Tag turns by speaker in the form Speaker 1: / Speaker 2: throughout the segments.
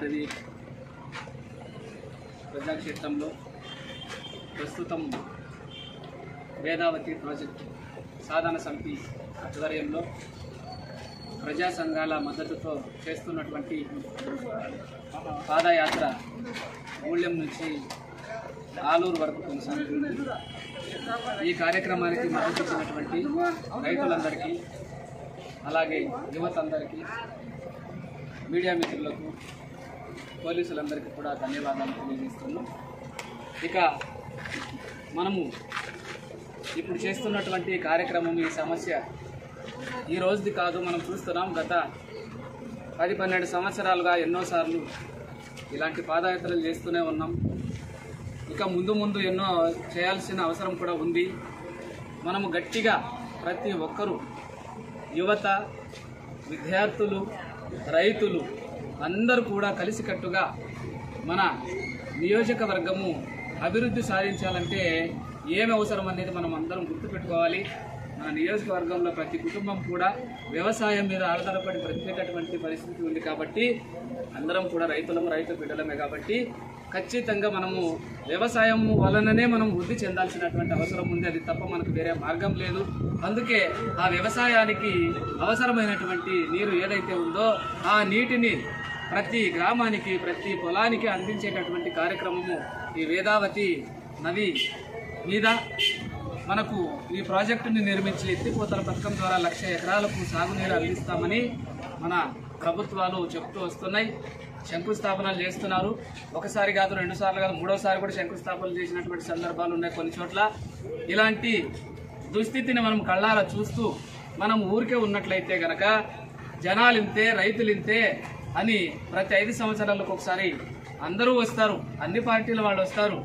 Speaker 1: అడవి ప్రజాక్షేత్రంలో ప్రస్తుతం వేదావతి ప్రాజెక్ట్ సాధన సమితి ఆధ్వర్యంలో ప్రజా సంఘాల మద్దతుతో చేస్తున్నటువంటి పాదయాత్ర మూల్యం నుంచి ఆలూరు వరకు కొనసాగుతుంది. ఈ కార్యక్రమానికి మద్దతు ఇచ్చినటువంటి రైతులందరికీ, అలాగే యువత అందరికీ, మీడియా మిత్రులకు, పోలీసులందరికీ కూడా ధన్యవాదాలు తెలియజేస్తున్నాం. ఇక మనము ఇప్పుడు చేస్తున్నటువంటి కార్యక్రమం, ఈ సమస్య ఈ రోజుది కాదు. మనం చూస్తున్నాం, గత 10-12 సంవత్సరాలుగా ఎన్నోసార్లు ఇలాంటి పాదయాత్రలు చేస్తూనే ఉన్నాం. ఇక ముందు ఎన్నో చేయాల్సిన అవసరం కూడా ఉంది. మనము గట్టిగా ప్రతి ఒక్కరూ, యువత, విద్యార్థులు, రైతులు అందరూ కూడా కలిసికట్టుగా మన నియోజకవర్గము అభివృద్ధి సాధించాలంటే ఏమి అవసరం అనేది మనం అందరం గుర్తుపెట్టుకోవాలి. మన నియోజకవర్గంలో ప్రతి కుటుంబం కూడా వ్యవసాయం మీద ఆధారపడి బ్రతికేటటువంటి పరిస్థితి ఉంది. కాబట్టి అందరం కూడా రైతు బిడ్డలమే. కాబట్టి ఖచ్చితంగా మనము వ్యవసాయం వలననే మనం వృద్ధి చెందాల్సినటువంటి అవసరం ఉంది. అది తప్ప మనకు వేరే మార్గం లేదు. అందుకే ఆ వ్యవసాయానికి అవసరమైనటువంటి నీరు ఏదైతే ఉందో ఆ నీటిని ప్రతి గ్రామానికి, ప్రతి పొలానికి అందించేటటువంటి కార్యక్రమము ఈ వేదావతి నది మీద మనకు ఈ ప్రాజెక్టుని నిర్మించి ఎత్తిపోతల పథకం ద్వారా 1,00,000 ఎకరాలకు సాగునీరు అందిస్తామని మన ప్రభుత్వాలు చెప్తూ వస్తున్నాయి. శంకుస్థాపనలు చేస్తున్నారు. ఒకసారి కాదు, 2 సార్లు కాదు, 3వ సారి కూడా శంకుస్థాపనలు చేసినటువంటి సందర్భాలు ఉన్నాయి కొన్ని చోట్ల. ఇలాంటి దుస్థితిని మనం కళ్ళారా చూస్తూ మనం ఊరికే ఉన్నట్లయితే గనక జనాలు ఇంతే, రైతులు ఇంతే అని ప్రతి 5 సంవత్సరాలకు ఒకసారి అందరూ వస్తారు, అన్ని పార్టీల వాళ్ళు వస్తారు.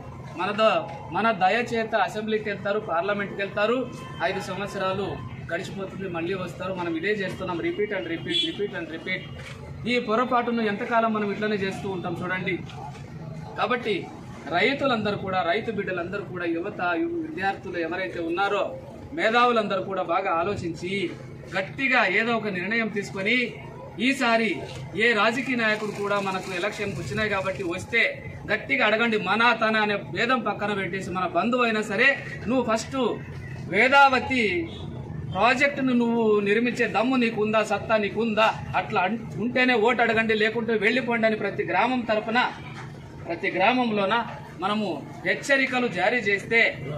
Speaker 1: మన దయచేత అసెంబ్లీకి వెళ్తారు, పార్లమెంట్కి వెళ్తారు. 5 సంవత్సరాలు గడిచిపోతుంది, మళ్ళీ వస్తారు. మనం ఇదే చేస్తున్నాం, రిపీట్ అండ్ రిపీట్. ఈ పొరపాటును ఎంతకాలం మనం ఇట్లనే చేస్తూ ఉంటాం చూడండి. కాబట్టి రైతులందరూ కూడా, రైతు బిడ్డలందరూ కూడా, యువత, విద్యార్థులు ఎవరైతే ఉన్నారో మేధావులందరూ కూడా బాగా ఆలోచించి గట్టిగా ఏదో ఒక నిర్ణయం తీసుకొని ఈసారి ఏ రాజకీయ నాయకుడు కూడా మనకు ఎలక్షన్కి వచ్చినాయి కాబట్టి వస్తే గట్టిగా అడగండి. మన తన అనే భేదం పక్కన పెట్టేసి మన బంధువు అయినా సరే నువ్వు ఫస్ట్ వేదావతి ప్రాజెక్టును నువ్వు నిర్మించే దమ్ము నీకుందా, సత్తా నీకుందా, అట్లా ఉంటేనే ఓటు అడగండి, లేకుంటే వెళ్ళిపోండి అని ప్రతి గ్రామం తరఫున, ప్రతి గ్రామంలోన మనము హెచ్చరికలు జారీ చేస్తే,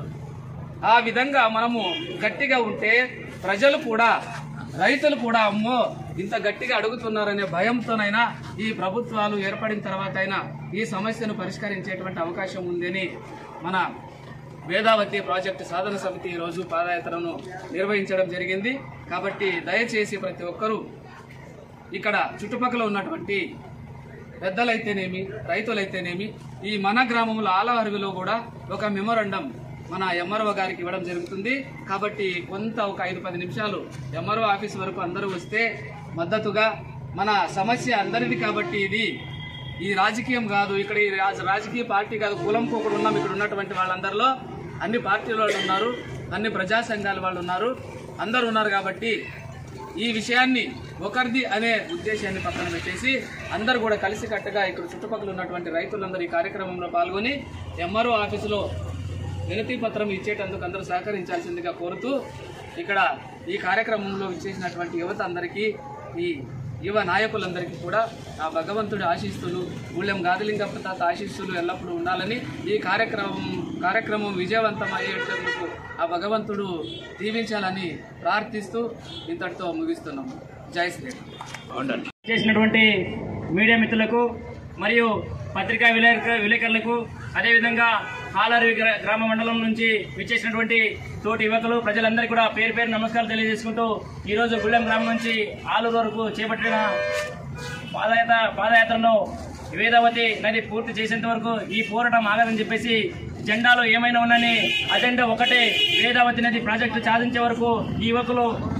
Speaker 1: ఆ విధంగా మనము గట్టిగా ఉంటే ప్రజలు కూడా, రైతులు కూడా అమ్మో ఇంత గట్టిగా అడుగుతున్నారనే భయంతోనైనా ఈ ప్రభుత్వాలు ఏర్పడిన తర్వాత అయినా ఈ సమస్యను పరిష్కరించేటువంటి అవకాశం ఉందని మన వేదావతి ప్రాజెక్టు సాధన సమితి ఈరోజు పాదయాత్రను నిర్వహించడం జరిగింది. కాబట్టి దయచేసి ప్రతి ఒక్కరూ ఇక్కడ చుట్టుపక్కల ఉన్నటువంటి పెద్దలైతేనేమి, రైతులైతేనేమి, ఈ మన గ్రామంలో ఆలవరవిలో కూడా ఒక మెమోరాండం మన ఎంఆర్ఓ గారికి ఇవ్వడం జరుగుతుంది. కాబట్టి కొంత ఒక 5-10 నిమిషాలు ఎంఆర్ఓ ఆఫీస్ వరకు అందరూ వస్తే మద్దతుగా, మన సమస్య అందరిది కాబట్టి ఈ రాజకీయం కాదు, ఇక్కడ ఈ రాజకీయ పార్టీ కాదు, కులంకు ఒకడు ఉన్నాం. ఇక్కడ ఉన్నటువంటి వాళ్ళందరిలో అన్ని పార్టీల వాళ్ళు ఉన్నారు, అన్ని ప్రజా సంఘాల వాళ్ళు ఉన్నారు, అందరూ ఉన్నారు. కాబట్టి ఈ విషయాన్ని ఒకరిది అనే ఉద్దేశాన్ని పక్కన పెట్టేసి అందరూ కూడా కలిసికట్టుగా ఇక్కడ చుట్టుపక్కల ఉన్నటువంటి రైతులందరూ ఈ కార్యక్రమంలో పాల్గొని ఎంఆర్ఓ ఆఫీసులో వినతి పత్రం ఇచ్చేటందుకు అందరూ సహకరించాల్సిందిగా కోరుతూ, ఇక్కడ ఈ కార్యక్రమంలో ఇచ్చేసినటువంటి యువత అందరికీ, ఈ యువ నాయకులందరికీ కూడా ఆ భగవంతుడి ఆశీస్సులు, ఊళ్ళెం గాదిలింగప్ప తాత ఆశీస్సులు ఎల్లప్పుడూ ఉండాలని, ఈ కార్యక్రమం విజయవంతం అయ్యేటందుకు ఆ భగవంతుడు దీవించాలని ప్రార్థిస్తూ ఇంతటితో ముగిస్తున్నాము. జై శ్రీరామ్.
Speaker 2: చేసినటువంటి మీడియా మిత్రులకు మరియు పత్రికా విలేకరులకు, అదేవిధంగా ఆలూరు గ్రామ మండలం నుంచి విచ్చేసినటువంటి తోటి యువకులు, ప్రజలందరికీ కూడా పేరు నమస్కారాలు తెలియజేసుకుంటూ ఈరోజు గుళ్ళెం గ్రామం నుంచి ఆలూరు వరకు చేపట్టిన పాదయాత్రలో వేదావతి నది పూర్తి చేసేంత వరకు ఈ పోరాటం ఆగదని చెప్పేసి, జెండాలో ఏమైనా ఉన్నని అజెండా ఒకటే, వేదావతి నది ప్రాజెక్టు సాధించే వరకు ఈ యువకులు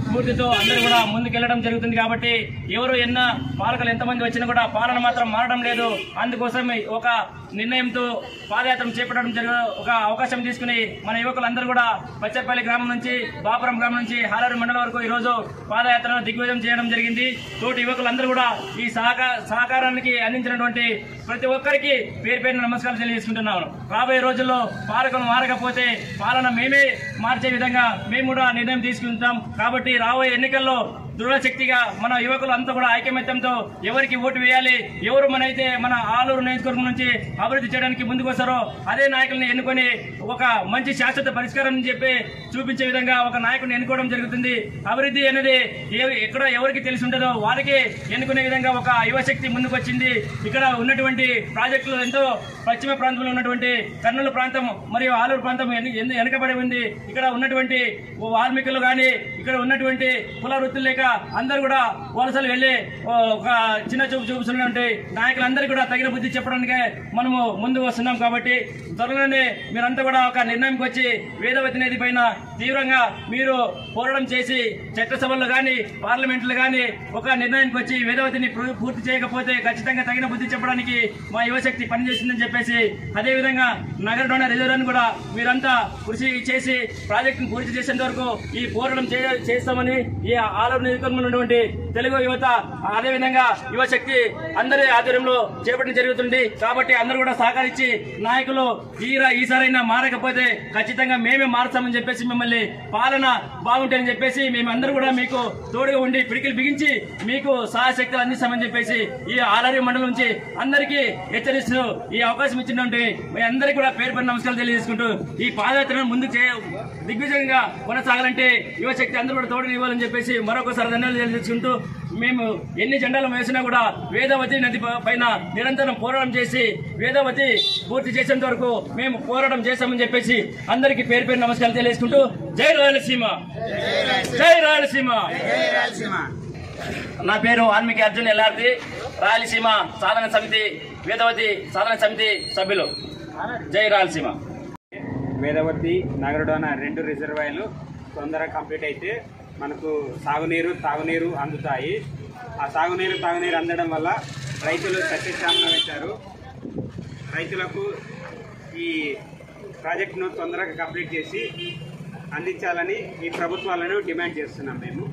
Speaker 2: స్ఫూర్తితో అందరూ కూడా ముందుకెళ్లడం జరుగుతుంది. కాబట్టి ఎవరు పాలకులు ఎంతమంది వచ్చినా కూడా పాలన మాత్రం మారడం లేదు. అందుకోసం ఒక నిర్ణయంతో పాదయాత్ర చేపట్టడం ఒక అవకాశం తీసుకుని మన యువకులందరూ కూడా పచ్చపల్లి గ్రామం నుంచి బాపురం గ్రామం నుంచి హాలూరు మండలం వరకు ఈ రోజు పాదయాత్రను దిగ్విజయం చేయడం జరిగింది. తోటి యువకులందరూ కూడా ఈ సహకారానికి అందించినటువంటి ప్రతి ఒక్కరికి పేరు పేరున నమస్కారాలు తెలియజేసుకుంటున్నాను. రాబోయే రోజుల్లో పాలకులు మారకపోతే పాలన మేమే మార్చే విధంగా మేము కూడా నిర్ణయం తీసుకుంటాం. కాబట్టి రాబోయే ఎన్నికల్లో దృఢశక్తిగా మన యువకులు అంతా కూడా ఐకమత్యంతో ఎవరికి ఓటు వేయాలి, ఎవరు మన ఆలూరు నియోజకవర్గం నుంచి అభివృద్ధి చేయడానికి ముందుకు వస్తారో అదే నాయకుల్ని ఎన్నుకొని ఒక మంచి శాశ్వత పరిష్కారం చెప్పి చూపించే విధంగా ఒక నాయకుడిని ఎన్నుకోవడం జరుగుతుంది. అభివృద్ధి అనేది ఎక్కడ ఎవరికి తెలిసి ఉంటుందో వారికి ఎన్నుకునే విధంగా ఒక యువశక్తి ముందుకు వచ్చింది. ఇక్కడ ఉన్నటువంటి ప్రాజెక్టులు ఎంతో పశ్చిమ ప్రాంతంలో ఉన్నటువంటి కర్నూలు ప్రాంతం మరియు ఆలూరు ప్రాంతం వెనుకబడి ఉంది. ఇక్కడ ఉన్నటువంటి వాల్మీకులు కానీ ఇక్కడ ఉన్నటువంటి కుల వృత్తులు లేక అందరూ కూడా వలసలు వెళ్లి ఒక చిన్న చూపు చూపుతున్నటువంటి నాయకులందరికీ కూడా తగిన బుద్ధి చెప్పడానికే మనము ముందుకు వస్తున్నాం. కాబట్టి త్వరలోనే మీరంతా కూడా ఒక నిర్ణయంకి వచ్చి వేదవతి నది పైన తీవ్రంగా మీరు పోరాటం చేసి చట్టసభల్లో కానీ పార్లమెంట్లో కానీ ఒక నిర్ణయానికి వచ్చి వేదవతిని పూర్తి చేయకపోతే ఖచ్చితంగా తగిన బుద్ధి చెప్పడానికి మా యువశక్తి పనిచేసిందని చెప్పేసి అదేవిధంగా నగర డోనా రిజర్వ్ కూడా మీరంతా కృషి చేసి ప్రాజెక్టును పూర్తి చేసేంత వరకు ఈ పోరాటం చేస్తామని ఈ ఆలూరు నియోజకవర్గంలో ఉన్నటువంటి తెలుగు యువత అదేవిధంగా యువశక్తి అందరి ఆధ్వర్యంలో చేపట్టడం జరుగుతుంది. కాబట్టి అందరూ కూడా సహకరించి నాయకులు ఈసారైనా మారకపోతే ఖచ్చితంగా మేమే మారుస్తామని చెప్పేసి మిమ్మల్ని పాలన బాగుంటుందని చెప్పేసి మేమందరూ కూడా మీకు తోడుగా ఉండి పిడికిలు బిగించి మీకు సహాయశక్తులు అందిస్తామని చెప్పేసి ఈ ఆలూరు మండలం నుంచి అందరికీ హెచ్చరిస్తూ ఈ అవకాశం ఇచ్చినటువంటి మీ అందరికీ కూడా పేరు పేరు నమస్కారాలు తెలియజేసుకుంటూ ఈ పాదయాత్రను ముందుకు దిగ్విజయంగా కొనసాగాలంటే యువశక్తి అందరూ కూడా తోడుగా ఇవ్వాలని చెప్పేసి మరొకసారి ధన్యవాదాలు తెలియజేసుకుంటూ మేము ఎన్ని జెండాలు వేసినా కూడా వేదవతి నది పైన నిరంతరం పోరాటం చేసి వేదవతి పూర్తి చేసేంత వరకు మేము పోరాటం చేస్తామని చెప్పేసి అందరికీ పేరు పేరు నమస్కారాలు తెలియజేసుకుంటూ జై రాయలసీమ, జై రాయలసీమ. నా పేరు ఆన్మికి అర్జున్ ఎల్లార్ది, రాయలసీమ సాధన సమితి వేదవతి సాధన సమితి సభ్యులు. జై రాయలసీమ.
Speaker 3: వేదవతి నగరడోన 2 రిజర్వాయర్లు తొందరగా కంప్లీట్ అయితే మనకు సాగునీరు తాగునీరు అందుతాయి. ఆ సాగునీరు తాగునీరు అందడం వల్ల రైతులు సస్యశ్యామలం అవుతారు. రైతులకు ఈ ప్రాజెక్టును తొందరగా కంప్లీట్ చేసి అందించాలని ఈ ప్రభుత్వాలను డిమాండ్ చేస్తున్నాం మేము.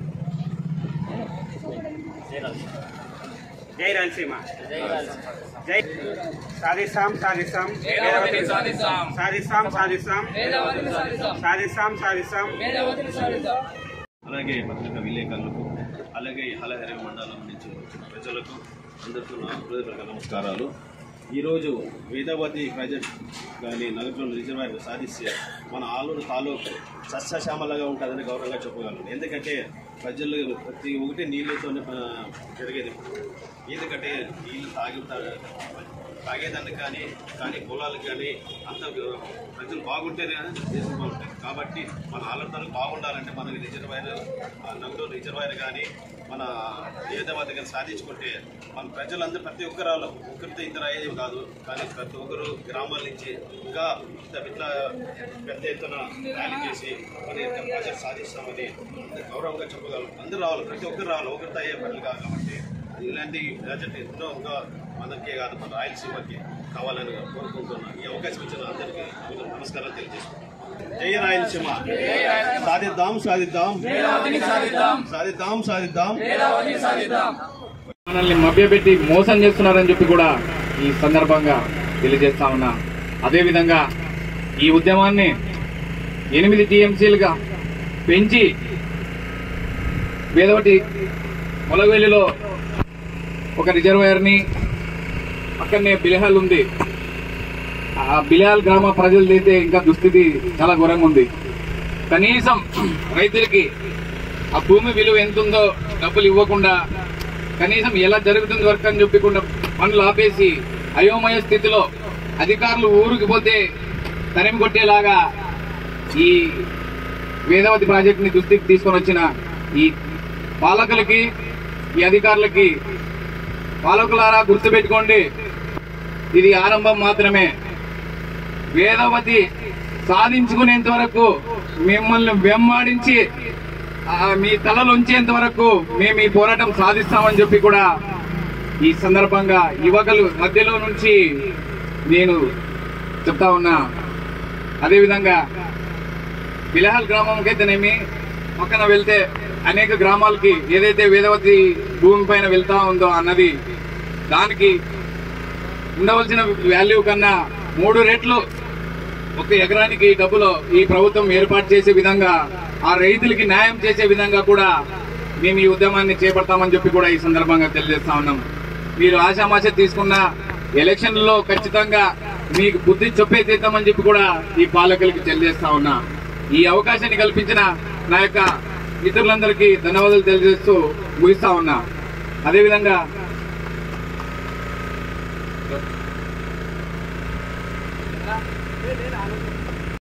Speaker 3: జై రాయలసీమ, జై సాధిస్తాం సాధిస్తాం సాధిస్తాం సాధిస్తాం సాధిస్తాం సాధిస్తాం.
Speaker 4: అలాగే పత్రికా విలేకరులకు అలాగే హలహరి మండలం నుంచి ప్రజలకు అందరికీ నా హృదయపూర్వక నమస్కారాలు. ఈరోజు వేదవతి ప్రాజెక్ట్ కానీ నగరంలో రిజర్వాయర్ సాధిస్తే మన ఆలూరు తాలూకు సస్యశ్యామలంగా ఉంటుందని గౌరవంగా చెప్పగలను. ఎందుకంటే ప్రజలు ప్రతి ఒక్కటి నీళ్ళతోనే జరిగేది. ఎందుకంటే నీళ్ళు తాగేదానికి కానీ పొలాలకు కానీ అంత ప్రజలు బాగుంటేనే దేశం బాగుంటుంది. కాబట్టి మన ఆలూరు బాగుండాలంటే మనకి రిజర్వాయర్ నగరం రిజర్వాయర్ కానీ మన వేదవతి కానీ సాధించుకుంటే మన ప్రజలందరూ ప్రతి ఒక్కరు ఒకరితో ఇద్దరు అయ్యేది కాదు. కానీ ప్రతి ఒక్కరు గ్రామాల నుంచి ఇంకా ఇట్లా పెద్ద ఎత్తున ర్యాలీ చేసి మన ప్రాజెక్ట్ సాధిస్తామని గౌరవంగా చెప్పగలం. అందరూ రావాలి, ప్రతి ఒక్కరు రావాలి, ఒకరితో అయ్యే పనులు కాదు. కాబట్టి ఇలాంటి ప్రాజెక్ట్ ఎన్నో ఇంకా మనకే కాదు మన రాయలసీమకి కావాలని కోరుకుంటున్నాను. ఈ అవకాశం ఇచ్చిన అందరికీ నమస్కారాలు తెలియజేసుకుంటున్నాను. జై రాయలసీమ, సాధిద్దాం సాధిద్దాం సాధిద్దాం సాధిద్దాం.
Speaker 5: మనల్ని మభ్యపెట్టి మోసం చేస్తున్నారని చెప్పి కూడా ఈ సందర్భంగా తెలియజేస్తా ఉన్నా. అదేవిధంగా ఈ ఉద్యమాన్ని 8 టీఎంసీలుగా పెంచి వేదవతి మొలగవెల్లిలో ఒక రిజర్వాయర్ని అక్కడనే బిలిహాల్ ఉంది. ఆ బిలిహాల్ గ్రామ ప్రజలదైతే ఇంకా దుస్థితి చాలా ఘోరంగా ఉంది. కనీసం రైతులకి ఆ భూమి విలువ ఎంతుందో డబ్బులు ఇవ్వకుండా కనీసం ఎలా జరుగుతుంది వర్క్ అని చెప్పకుండా పనులు ఆపేసి అయోమయ స్థితిలో అధికారులు ఊరికి పోతే తరిమి కొట్టేలాగా ఈ వేదవతి ప్రాజెక్టుని దృష్టికి తీసుకొని వచ్చిన ఈ పాలకులకి ఈ అధికారులకి, పాలకులారా గుర్తుపెట్టుకోండి, ఇది ఆరంభం మాత్రమే. వేదవతి సాధించుకునేంత వరకు మిమ్మల్ని వెంబడించి మీ తలలు ఉంచేంత వరకు మేము ఈ పోరాటం సాధిస్తామని చెప్పి కూడా ఈ సందర్భంగా యువకులు మధ్యలో నుంచి నేను చెప్తా ఉన్నా. అదేవిధంగా బిలహాల్ గ్రామంకైతేనేమి పక్కన వెళ్తే అనేక గ్రామాలకి ఏదైతే వేదవతి భూమి పైన వెళ్తా ఉందో అన్నది దానికి ఉండవలసిన వాల్యూ కన్నా 3 రెట్లు ఒక ఎకరానికి డబ్బులు ఈ ప్రభుత్వం ఏర్పాటు చేసే విధంగా ఆ రైతులకి న్యాయం చేసే విధంగా కూడా మేము ఈ ఉద్యమాన్ని చేపడతామని చెప్పి కూడా ఈ సందర్భంగా తెలియజేస్తా ఉన్నాం. మీరు ఆశామాష తీసుకున్న ఎలక్షన్లలో ఖచ్చితంగా మీకు బుద్ధి చెప్పే తీద్దామని చెప్పి కూడా ఈ పాలకులకి తెలియజేస్తా ఉన్నా. ఈ అవకాశాన్ని కల్పించిన నా యొక్క మిత్రులందరికీ ధన్యవాదాలు తెలియజేస్తూ ముగిస్తా ఉన్నా. అదేవిధంగా